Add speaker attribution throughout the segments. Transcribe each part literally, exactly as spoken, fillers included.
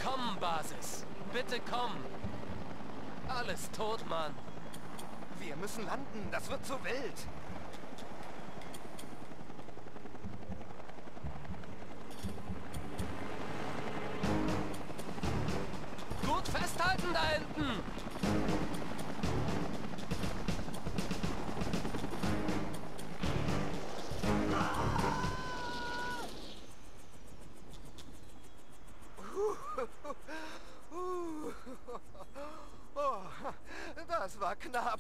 Speaker 1: Komm, Basis. Bitte komm. Alles tot, Mann.
Speaker 2: Wir müssen landen. Das wird zu wild.
Speaker 1: Gut festhalten da hinten.
Speaker 2: Oh, das war knapp.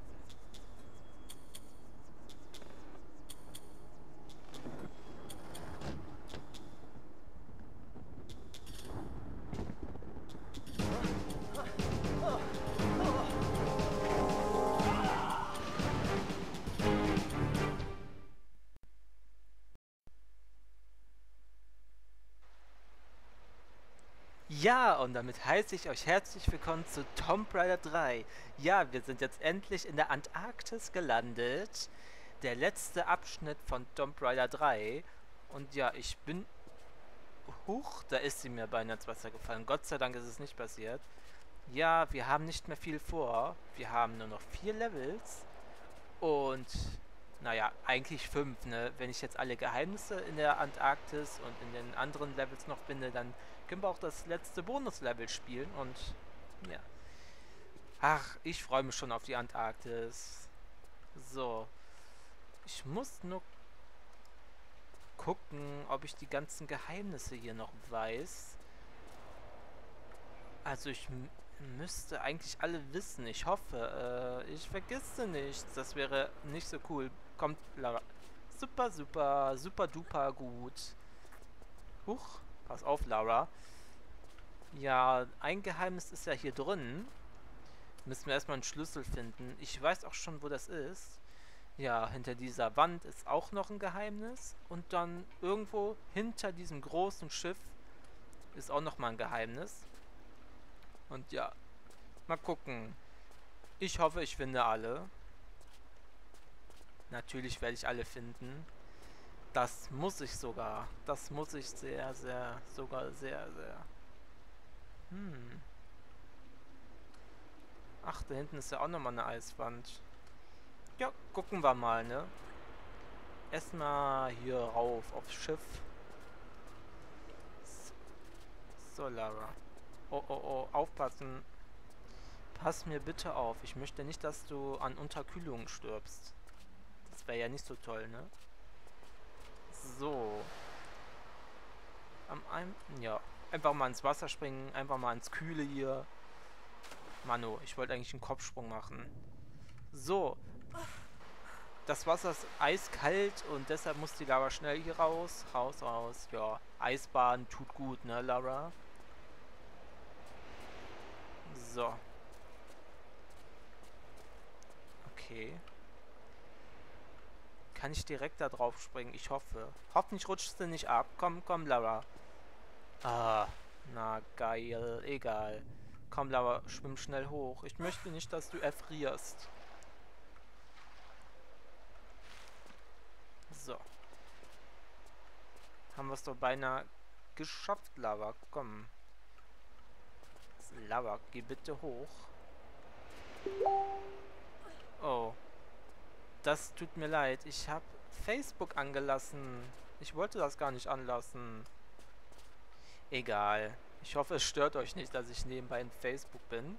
Speaker 3: Ja, und damit heiße ich euch herzlich willkommen zu Tomb Raider drei. Ja, wir sind jetzt endlich in der Antarktis gelandet. Der letzte Abschnitt von Tomb Raider drei. Und ja, ich bin... Huch, da ist sie mir beinahe ins Wasser gefallen. Gott sei Dank ist es nicht passiert. Ja, wir haben nicht mehr viel vor. Wir haben nur noch vier Levels. Und... Naja, eigentlich fünf, ne? Wenn ich jetzt alle Geheimnisse in der Antarktis und in den anderen Levels noch finde, dann können wir auch das letzte Bonuslevel spielen und ja. Ach, ich freue mich schon auf die Antarktis. So. Ich muss nur gucken, ob ich die ganzen Geheimnisse hier noch weiß. Also ich müsste eigentlich alle wissen. Ich hoffe, äh, ich vergesse nichts. Das wäre nicht so cool. Kommt, Lara. Super, super, super duper gut. Huch, pass auf, Lara. Ja, ein Geheimnis ist ja hier drin. Müssen wir erstmal einen Schlüssel finden. Ich weiß auch schon, wo das ist. Ja, hinter dieser Wand ist auch noch ein Geheimnis. Und dann irgendwo hinter diesem großen Schiff ist auch noch mal ein Geheimnis. Und ja, mal gucken. Ich hoffe, ich finde alle. Natürlich werde ich alle finden. Das muss ich sogar. Das muss ich sehr, sehr, sogar sehr, sehr. Hm. Ach, da hinten ist ja auch nochmal eine Eiswand. Ja, gucken wir mal, ne? Erstmal hier rauf aufs Schiff. So, Lara. Oh, oh, oh, aufpassen. Pass mir bitte auf. Ich möchte nicht, dass du an Unterkühlung stirbst. Das wäre ja nicht so toll, ne? So. Am ein... Ja. Einfach mal ins Wasser springen. Einfach mal ins Kühle hier. Mano, ich wollte eigentlich einen Kopfsprung machen. So. Das Wasser ist eiskalt und deshalb muss die Lara schnell hier raus. Raus, raus. Ja. Eisbaden tut gut, ne, Lara? So. Okay. Kann ich direkt da drauf springen? Ich hoffe. Hoffentlich rutschst du nicht ab. Komm, komm, Lara. Ah, na geil. Egal. Komm, Lara, schwimm schnell hoch. Ich möchte nicht, dass du erfrierst. So. Haben wir es doch beinahe geschafft, Lara. Komm. Lara, geh bitte hoch. Oh. Das tut mir leid. Ich habe Facebook angelassen. Ich wollte das gar nicht anlassen. Egal. Ich hoffe, es stört euch nicht, dass ich nebenbei in Facebook bin.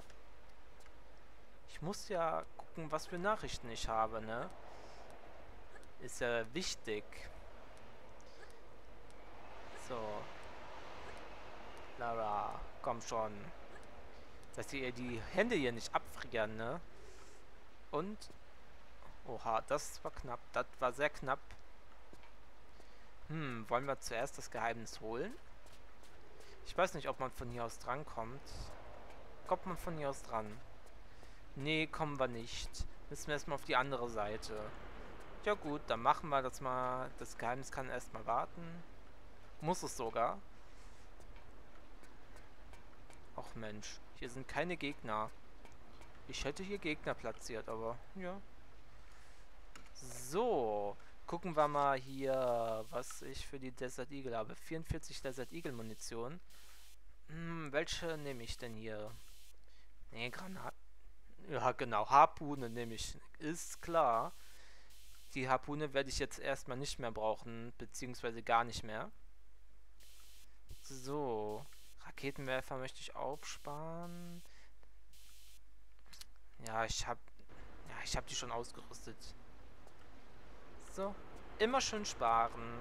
Speaker 3: Ich muss ja gucken, was für Nachrichten ich habe, ne? Ist ja wichtig. So. Lara, komm schon. Dass ihr die Hände hier nicht abfrieren, ne? Und... Oha, das war knapp. Das war sehr knapp. Hm, wollen wir zuerst das Geheimnis holen? Ich weiß nicht, ob man von hier aus drankommt. Kommt man von hier aus dran? Nee, kommen wir nicht. Müssen wir erstmal auf die andere Seite. Ja gut, dann machen wir das mal. Das Geheimnis kann erstmal warten. Muss es sogar. Ach Mensch, hier sind keine Gegner. Ich hätte hier Gegner platziert, aber ja. So, gucken wir mal hier, was ich für die Desert Eagle habe. vierundvierzig Desert Eagle Munition. Hm, welche nehme ich denn hier? Nee, Granat. Ja, genau. Harpune nehme ich. Ist klar. Die Harpune werde ich jetzt erstmal nicht mehr brauchen, beziehungsweise gar nicht mehr. So. Raketenwerfer möchte ich aufsparen. Ja, ich habe ja, ich habe die schon ausgerüstet. So. Immer schön sparen.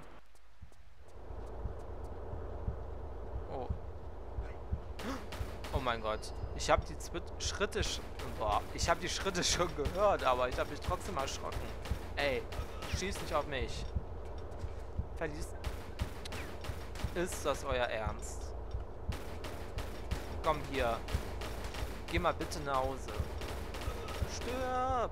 Speaker 3: Oh. Oh mein Gott. Ich habe die Zwi Schritte sch Boah, ich habe die Schritte schon gehört, aber ich habe mich trotzdem erschrocken. Ey, schieß nicht auf mich. Verlies. Ist das euer Ernst? Komm hier. Geh mal bitte nach Hause. Stirb!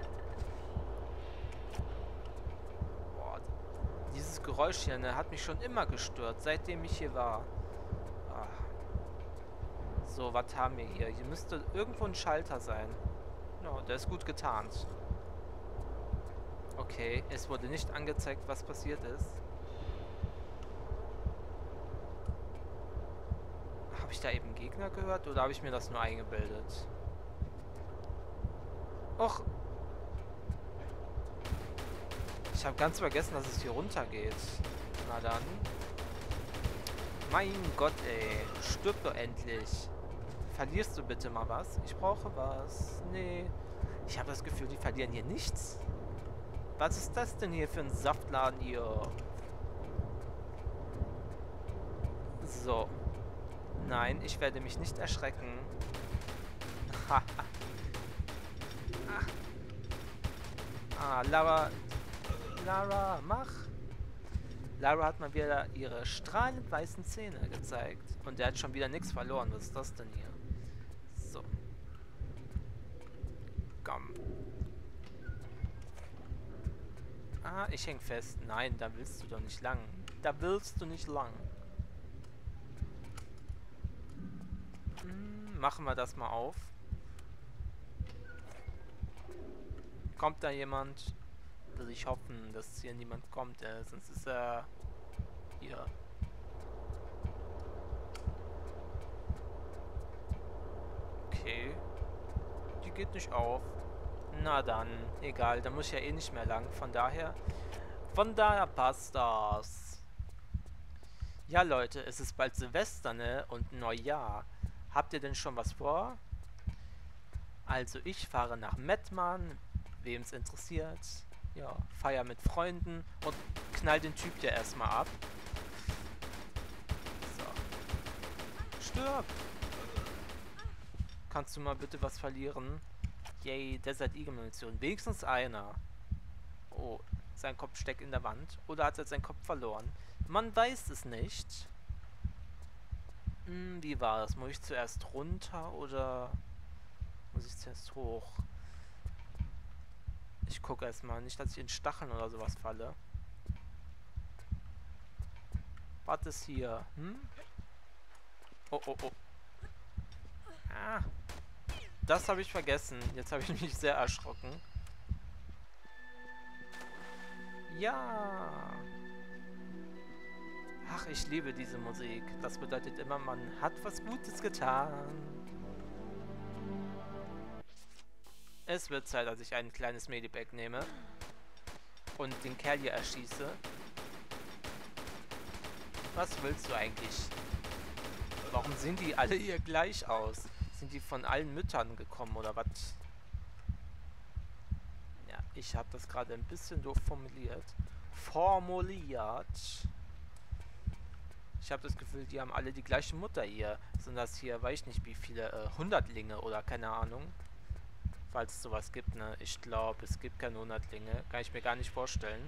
Speaker 3: Boah, dieses Geräusch hier, ne, hat mich schon immer gestört, seitdem ich hier war. Ah. So, was haben wir hier? Hier müsste irgendwo ein Schalter sein. Ja, der ist gut getarnt. Okay, es wurde nicht angezeigt, was passiert ist. Habe ich da eben Gegner gehört oder habe ich mir das nur eingebildet? Och. Ich habe ganz vergessen, dass es hier runter geht. Na dann. Mein Gott, ey. Stirb doch endlich. Verlierst du bitte mal was? Ich brauche was. Nee. Ich habe das Gefühl, die verlieren hier nichts. Was ist das denn hier für ein Saftladen hier? So. Nein, ich werde mich nicht erschrecken. Haha. ah, Lara. Lara, mach. Lara hat mal wieder ihre strahlend weißen Zähne gezeigt. Und der hat schon wieder nichts verloren. Was ist das denn hier? So. Komm. Ah, ich häng fest. Nein, da willst du doch nicht lang. Da willst du nicht lang. Hm, machen wir das mal auf. Kommt da jemand? Will ich hoffen, dass hier niemand kommt, äh, sonst ist er hier. Okay. Die geht nicht auf. Na dann, egal, da muss ich ja eh nicht mehr lang, von daher, von daher passt das. Ja Leute, es ist bald Silvester, ne, und Neujahr. Habt ihr denn schon was vor? Also ich fahre nach Mettmann, wem es interessiert. Ja, feier mit Freunden und knall den Typ ja erstmal ab. So. Stirb! Kannst du mal bitte was verlieren? Yay, Desert Eagle Munition. Wenigstens einer. Oh, sein Kopf steckt in der Wand. Oder hat er seinen Kopf verloren? Man weiß es nicht. Hm, wie war das? Muss ich zuerst runter oder muss ich zuerst hoch? Ich gucke erstmal. Nicht, dass ich in Stacheln oder sowas falle. Was ist hier? Hm? Oh, oh, oh. Ah. Das habe ich vergessen. Jetzt habe ich mich sehr erschrocken. Ja. Ach, ich liebe diese Musik. Das bedeutet immer, man hat was Gutes getan. Es wird Zeit, dass ich ein kleines Medibag nehme. Und den Kerl hier erschieße. Was willst du eigentlich? Warum sehen die alle hier gleich aus? Sind die von allen Müttern gekommen oder was? Ja, ich habe das gerade ein bisschen doof formuliert. Formuliert. Ich habe das Gefühl, die haben alle die gleiche Mutter hier. Sind das hier, weiß ich nicht wie viele, äh, Hundertlinge oder keine Ahnung. Falls es sowas gibt, ne? Ich glaube, es gibt keine Hundertlinge. Kann ich mir gar nicht vorstellen.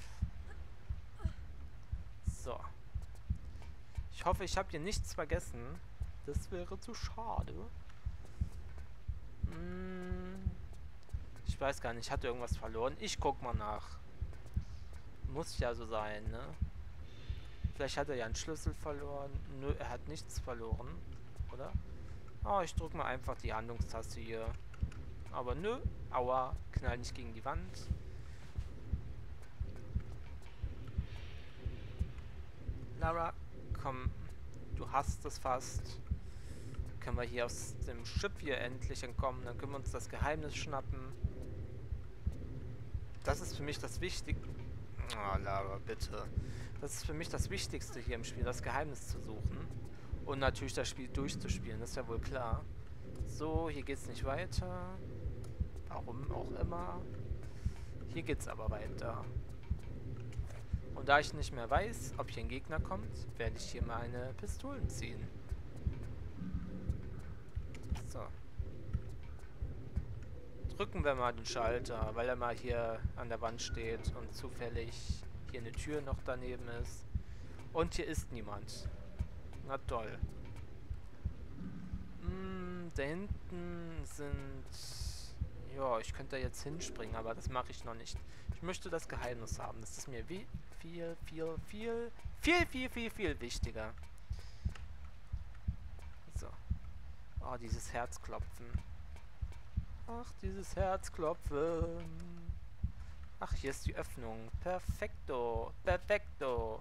Speaker 3: So. Ich hoffe, ich habe hier nichts vergessen. Das wäre zu schade. Hm. Ich weiß gar nicht, ich hatte irgendwas verloren. Ich guck mal nach. Muss ja so sein, ne? Vielleicht hat er ja einen Schlüssel verloren. Nö, er hat nichts verloren. Oder? Oh, ich drücke mal einfach die Handlungstaste hier. Aber nö. Aua. Knall nicht gegen die Wand. Lara, komm. Du hast es fast. Können wir hier aus dem Schiff hier endlich entkommen. Dann können wir uns das Geheimnis schnappen. Das ist für mich das Wichtigste. Oh, Lara, bitte. Das ist für mich das Wichtigste hier im Spiel, das Geheimnis zu suchen. Und natürlich das Spiel durchzuspielen, das ist ja wohl klar. So, hier geht's nicht weiter. Warum auch immer. Hier geht's aber weiter. Und da ich nicht mehr weiß, ob hier ein Gegner kommt, werde ich hier meine Pistolen ziehen. So. Drücken wir mal den Schalter, weil er mal hier an der Wand steht und zufällig hier eine Tür noch daneben ist. Und hier ist niemand. Na toll. Hm, da hinten sind... Ja, ich könnte da jetzt hinspringen, aber das mache ich noch nicht. Ich möchte das Geheimnis haben. Das ist mir wie viel, viel, viel, viel, viel, viel, viel wichtiger. So. Oh, dieses Herzklopfen. Ach, dieses Herzklopfen. Ach, hier ist die Öffnung. Perfekto. Perfekto.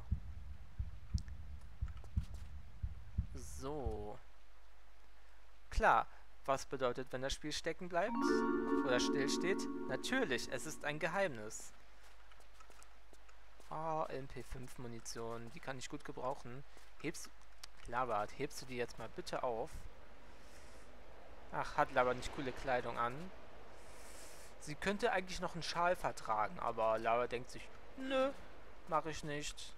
Speaker 3: So. Klar. Was bedeutet, wenn das Spiel stecken bleibt? Oder still steht? Natürlich, es ist ein Geheimnis. Ah, oh, M P fünf Munition. Die kann ich gut gebrauchen. Hebst... Labat, hebst du die jetzt mal bitte auf? Ach, hat Labat nicht coole Kleidung an? Sie könnte eigentlich noch einen Schal vertragen, aber Labat denkt sich, nö, mache ich nicht.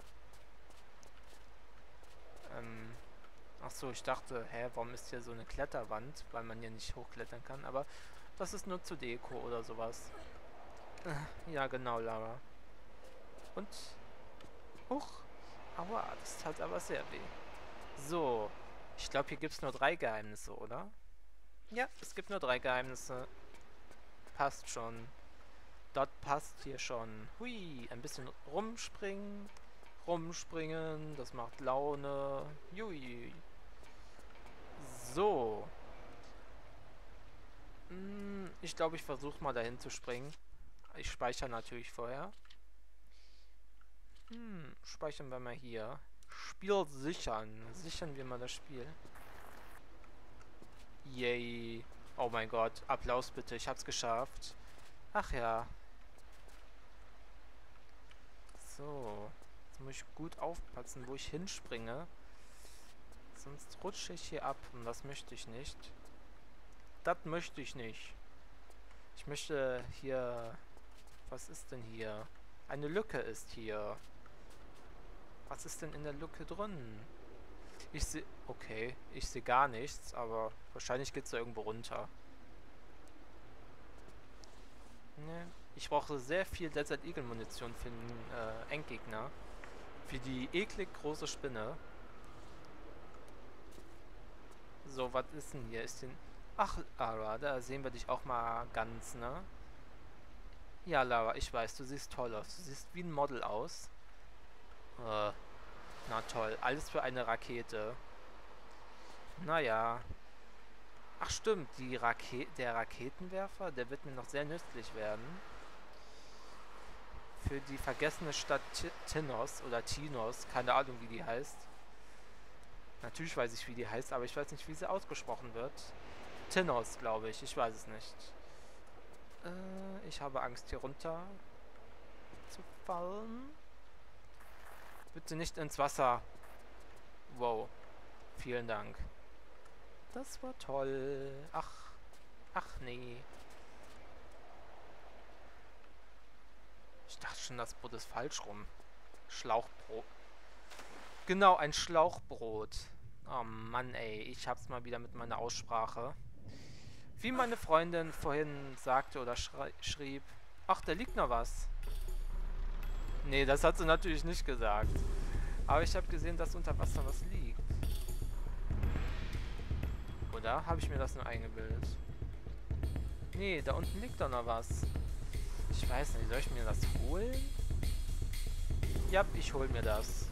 Speaker 3: Ähm... Ach so, ich dachte, hä, warum ist hier so eine Kletterwand? Weil man hier nicht hochklettern kann, aber das ist nur zur Deko oder sowas. Äh, ja, genau, Lara. Und? Huch. Aua, das tat aber sehr weh. So. Ich glaube, hier gibt es nur drei Geheimnisse, oder? Ja, es gibt nur drei Geheimnisse. Passt schon. Das passt hier schon. Hui, ein bisschen rumspringen. Rumspringen, das macht Laune. Jui. So. Hm, ich glaube, ich versuche mal dahin zu springen. Ich speichere natürlich vorher. Hm, speichern wir mal hier. Spiel sichern. Sichern wir mal das Spiel. Yay. Oh mein Gott. Applaus bitte. Ich hab's geschafft. Ach ja. So. Jetzt muss ich gut aufpassen, wo ich hinspringe. Sonst rutsche ich hier ab. Und das möchte ich nicht. Das möchte ich nicht. Ich möchte hier... Was ist denn hier? Eine Lücke ist hier. Was ist denn in der Lücke drin? Ich sehe... Okay, ich sehe gar nichts, aber wahrscheinlich geht es da irgendwo runter. Ne, ich brauche sehr viel Desert Eagle Munition für den äh, Endgegner. Für die eklig große Spinne. So, was ist denn hier? Ist denn... Ach, Lara, da sehen wir dich auch mal ganz, ne? Ja, Lara, ich weiß, du siehst toll aus. Du siehst wie ein Model aus. Äh, na toll, alles für eine Rakete. Naja. Ach stimmt, die Rake der Raketenwerfer, der wird mir noch sehr nützlich werden. Für die vergessene Stadt T Tinos oder Tinos, keine Ahnung wie die heißt. Natürlich weiß ich wie die heißt, aber ich weiß nicht wie sie ausgesprochen wird. Tinos, glaube ich, ich weiß es nicht. Äh, ich habe Angst hier runter zu fallen. Bitte nicht ins Wasser. Wow, vielen Dank. Das war toll. Ach, ach nee. Ich dachte schon, das Brot ist falsch rum. Schlauchbrot. Genau, ein Schlauchbrot. Oh Mann, ey. Ich hab's mal wieder mit meiner Aussprache. Wie meine Freundin vorhin sagte oder schrieb. Ach, da liegt noch was. Nee, das hat sie natürlich nicht gesagt. Aber ich habe gesehen, dass unter Wasser was liegt. Oder habe ich mir das nur eingebildet? Nee, da unten liegt doch noch was. Ich weiß nicht, soll ich mir das holen? Ja, ich hol mir das.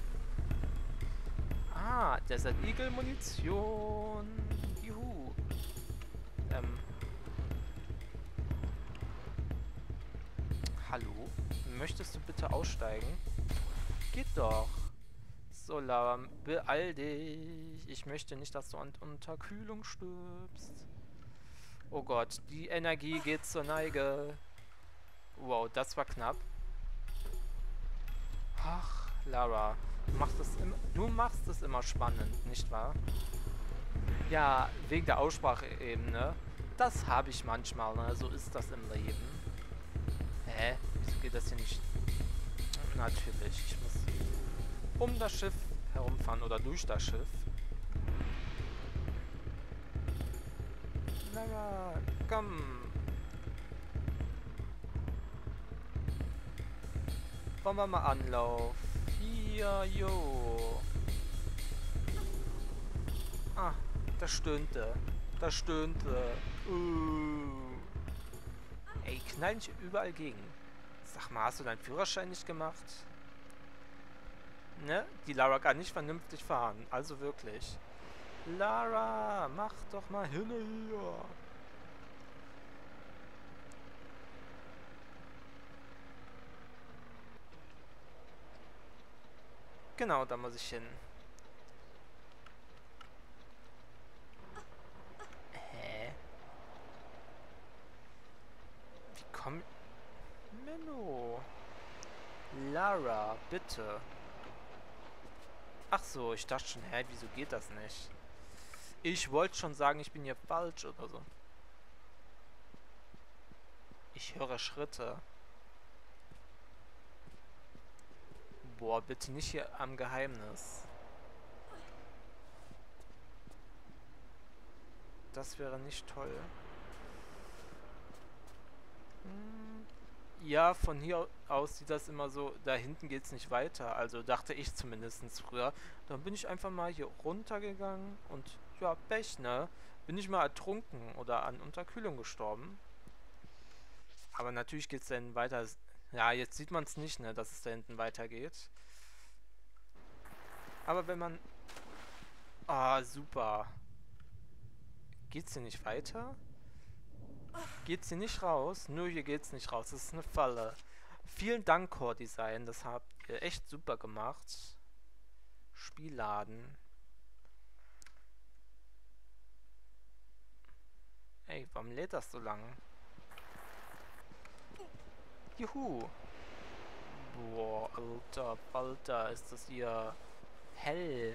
Speaker 3: Ah, Desert Eagle Munition. Juhu. Ähm. Hallo? Möchtest du bitte aussteigen? Geht doch. So, Lara, beeil dich. Ich möchte nicht, dass du an Unterkühlung stirbst. Oh Gott, die Energie geht zur Neige. Wow, das war knapp. Ach, Lara, du machst es immer, du machst es immer spannend, nicht wahr? Ja, wegen der Aussprache eben, ne? Das habe ich manchmal, ne? So ist das im Leben. Hä? Wieso geht das hier nicht? Natürlich, ich muss um das Schiff herumfahren oder durch das Schiff. Lara, komm. Wollen wir mal Anlauf? Hier, jo. Ah, das stöhnte. Das stöhnte. Uh. Ey, knall mich überall gegen. Sag mal, hast du deinen Führerschein nicht gemacht? Ne? Die Lara kann nicht vernünftig fahren. Also wirklich. Lara, mach doch mal hin hier. Genau, da muss ich hin. Hä? Wie komm... Menno. Lara, bitte. Ach so, ich dachte schon, hä, wieso geht das nicht? Ich wollte schon sagen, ich bin hier falsch oder so. Ich höre Schritte. Boah, bitte nicht hier am Geheimnis. Das wäre nicht toll. Hm. Ja, von hier aus sieht das immer so, da hinten geht es nicht weiter. Also dachte ich zumindest früher. Dann bin ich einfach mal hier runtergegangen und ja, Pech, ne? Bin ich mal ertrunken oder an Unterkühlung gestorben. Aber natürlich geht es dann weiter. Ja, jetzt sieht man es nicht, ne, dass es da hinten weitergeht. Aber wenn man... Ah, super. Geht's hier nicht weiter? Geht's hier nicht raus? Nö, hier geht's nicht raus. Das ist eine Falle. Vielen Dank, Core Design. Das habt ihr echt super gemacht. Spielladen. Ey, warum lädt das so lang? Juhu. Boah, alter, alter, ist das hier hell.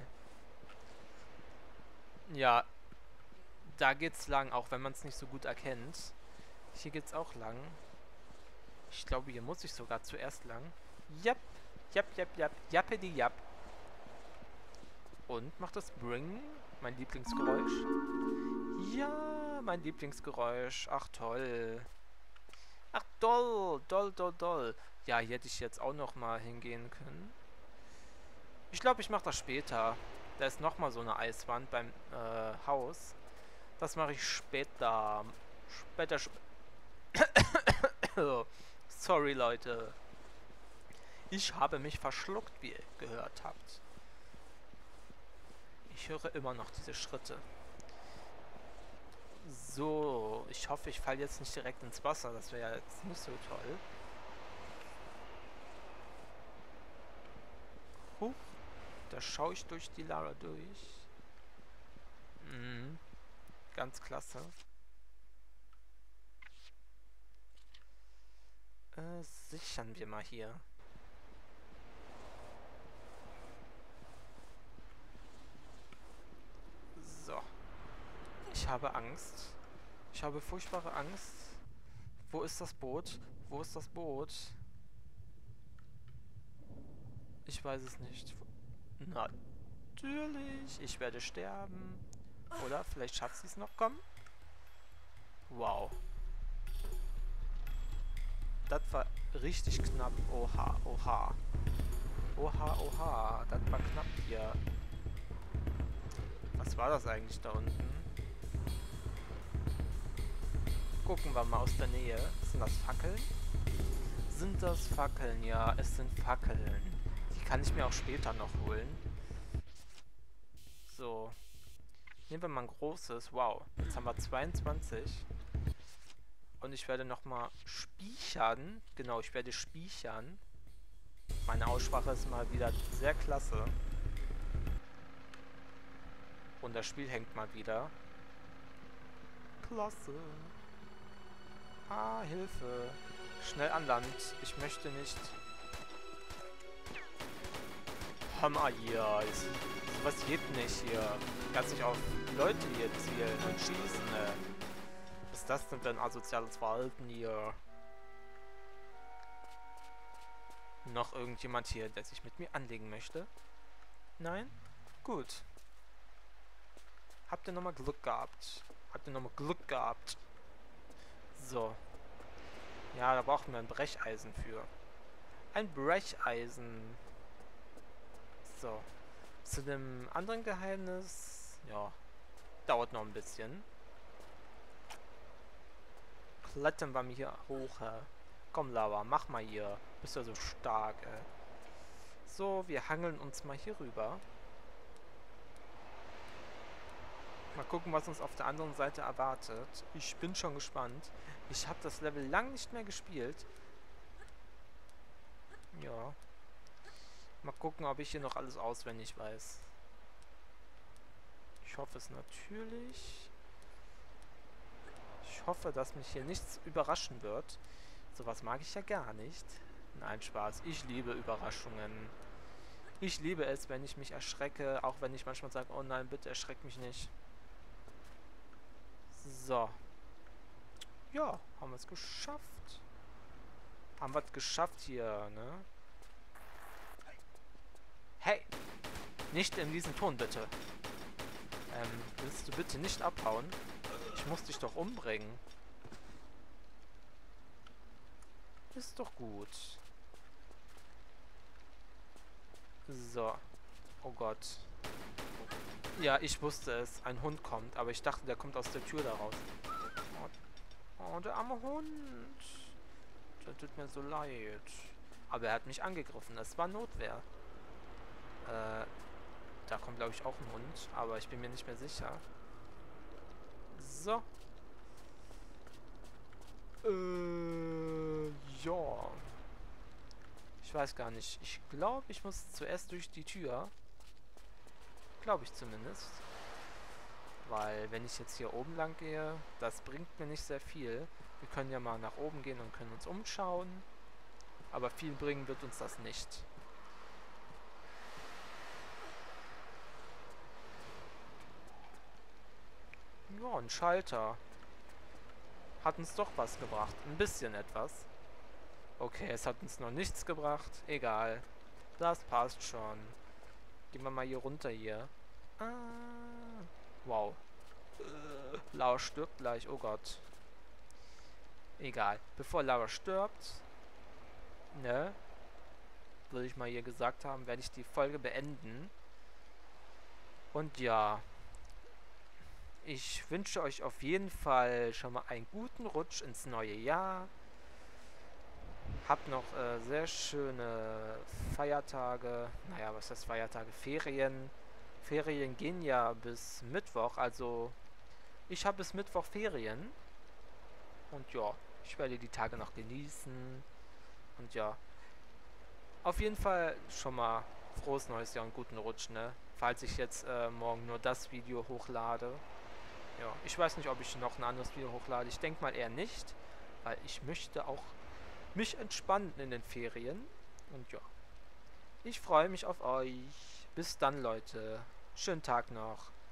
Speaker 3: Ja, da geht's lang, auch wenn man es nicht so gut erkennt. Hier geht's auch lang. Ich glaube, hier muss ich sogar zuerst lang. Jap, jap, jap, jap, jappedi, jap. Und macht das Bring, mein Lieblingsgeräusch. Ja, mein Lieblingsgeräusch. Ach, toll. Ach, doll, doll, doll, doll. Ja, hier hätte ich jetzt auch noch mal hingehen können. Ich glaube, ich mache das später. Da ist noch mal so eine Eiswand beim äh, Haus. Das mache ich später. Später, sp Sorry, Leute. Ich habe mich verschluckt, wie ihr gehört habt. Ich höre immer noch diese Schritte. So, ich hoffe, ich falle jetzt nicht direkt ins Wasser. Das wäre ja jetzt nicht so toll. Huch, da schaue ich durch die Lara durch. Mhm, ganz klasse. Äh, sichern wir mal hier. So. Ich habe Angst. Ich habe furchtbare Angst. Wo ist das Boot? Wo ist das Boot? Ich weiß es nicht. Natürlich. Ich werde sterben. Oder vielleicht schafft sie es noch. Komm. Wow. Das war richtig knapp. Oha, oha. Oha, oha. Das war knapp hier. Was war das eigentlich da unten? Gucken wir mal aus der Nähe. Sind das Fackeln? Sind das Fackeln? Ja, es sind Fackeln. Die kann ich mir auch später noch holen. So. Nehmen wir mal ein großes. Wow. Jetzt haben wir zweiundzwanzig. Und ich werde nochmal spiechern. Genau, ich werde spiechern. Meine Aussprache ist mal wieder sehr klasse. Und das Spiel hängt mal wieder. Klasse. Ah, Hilfe. Schnell an Land. Ich möchte nicht... Hammer hier. Was geht nicht hier? Kannst nicht auf Leute hier zielen und schießen, ne? Was ist das denn für ein asoziales Verhalten hier? Noch irgendjemand hier, der sich mit mir anlegen möchte? Nein? Gut. Habt ihr nochmal Glück gehabt? Habt ihr nochmal Glück gehabt? So. Ja, da brauchen wir ein Brecheisen für. Ein Brecheisen. So. Zu dem anderen Geheimnis... Ja. Dauert noch ein bisschen. Klettern wir mir hier hoch. Äh. Komm, Lava, mach mal hier. Bist ja so stark, ey. So, wir hangeln uns mal hier rüber. Mal gucken, was uns auf der anderen Seite erwartet. Ich bin schon gespannt. Ich habe das Level lang nicht mehr gespielt. Ja. Mal gucken, ob ich hier noch alles auswendig weiß. Ich hoffe es natürlich. Ich hoffe, dass mich hier nichts überraschen wird. Sowas mag ich ja gar nicht. Nein, Spaß. Ich liebe Überraschungen. Ich liebe es, wenn ich mich erschrecke, auch wenn ich manchmal sage, oh nein, bitte erschreck mich nicht. So. Ja, haben wir es geschafft. Haben wir es geschafft hier, ne? Hey! Nicht in diesen Ton, bitte. Ähm, willst du bitte nicht abhauen? Ich muss dich doch umbringen. Ist doch gut. So. Oh Gott. Ja, ich wusste es. Ein Hund kommt, aber ich dachte, der kommt aus der Tür da raus. Oh, oh, der arme Hund. Der tut mir so leid. Aber er hat mich angegriffen. Das war Notwehr. Äh, da kommt, glaube ich, auch ein Hund. Aber ich bin mir nicht mehr sicher. So. Äh, ja. Ich weiß gar nicht. Ich glaube, ich muss zuerst durch die Tür. Glaube ich zumindest. Weil, wenn ich jetzt hier oben lang gehe, das bringt mir nicht sehr viel. Wir können ja mal nach oben gehen und können uns umschauen. Aber viel bringen wird uns das nicht. Ja, ein Schalter. Hat uns doch was gebracht. Ein bisschen etwas. Okay, es hat uns noch nichts gebracht. Egal. Das passt schon. Gehen wir mal hier runter hier. Ah. Wow. Äh, Lava stirbt gleich. Oh Gott. Egal. Bevor Lava stirbt, ne, würde ich mal hier gesagt haben, werde ich die Folge beenden. Und ja. Ich wünsche euch auf jeden Fall schon mal einen guten Rutsch ins neue Jahr. Habt noch äh, sehr schöne Feiertage. Naja, was heißt Feiertage? Ferien. Ferien gehen ja bis Mittwoch. Also ich habe bis Mittwoch Ferien. Und ja, ich werde die Tage noch genießen. Und ja, auf jeden Fall schon mal frohes neues Jahr und guten Rutsch, ne? Falls ich jetzt äh, morgen nur das Video hochlade. Ja, ich weiß nicht, ob ich noch ein anderes Video hochlade. Ich denke mal eher nicht, weil ich möchte auch mich entspannen in den Ferien. Und ja, ich freue mich auf euch. Bis dann, Leute. Schönen Tag noch.